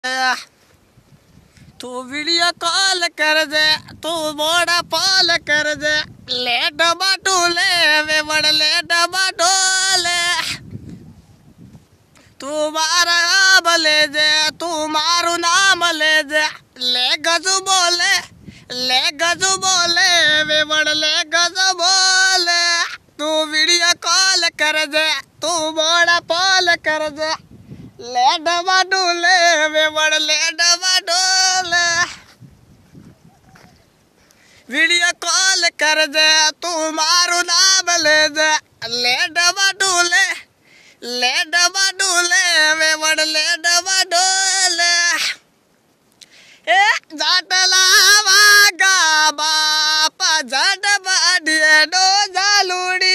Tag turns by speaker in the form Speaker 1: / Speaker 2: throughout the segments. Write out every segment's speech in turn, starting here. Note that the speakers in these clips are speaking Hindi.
Speaker 1: तू वीडियो कॉल कर दे, तू मोड़ा पॉल कर दे, ले डबा टूले वे बड़ ले डबा टोले। तू मारा नाम ले दे, तू मारू नाम ले दे, ले गजू बोले, ले गजू बोले वे बड़ ले गजू बोले। तू वीडियो कॉल कर दे, तू मोड़ा पॉल कर दे, ले डबा डूले वे बड़ ले डबा डोले। वीडियो कॉल कर दे, तू मारू नाम ले दे, ले डबा डूले, ले डबा डूले वे बड़ ले डबा डोले। ए जाटला वागा बापा जड बाडिए डो जालूड़ी।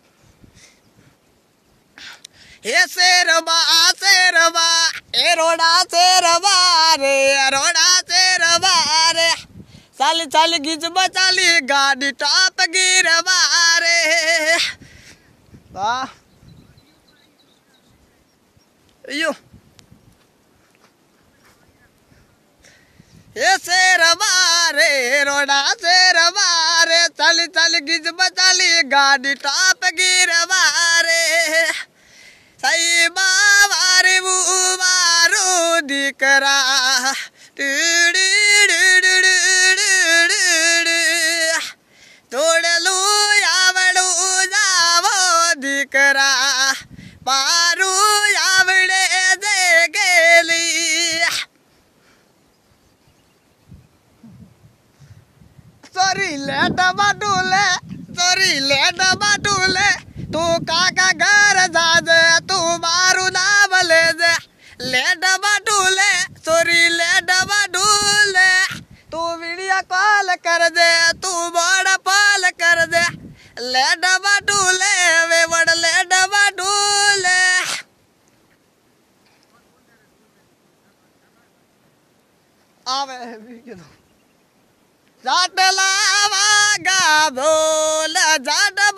Speaker 1: ए शेरबा ए रोड़ा शेरबा रे, रोड़ा शेरबा रे। चाली चाली गिज बचाली गाड़ी टॉप गिरबा रे। वाह यो ए शेरबा रे, रोड़ा शेरबा रे। चाली चाली गिज बचाली गाड़ी टॉप गिरबा रे। सही बावारे बुवारो दिकरा तोड़लू यावड़ू जावो दिकरा पारू यावड़े दे गेली। सॉरी ले डबा डूले, सॉरी ले डबा डूले। तू काका घर जा दे, तू मारू नाम ले दे, ले डबा डूले, सॉरी ले डबा डूले। तू वीडियो कॉल कर दे, तू बड़ा पॉल कर दे, ले डबा डूले वे बड़ ले डबा डूले। आवे जाटला वागा भोला जाट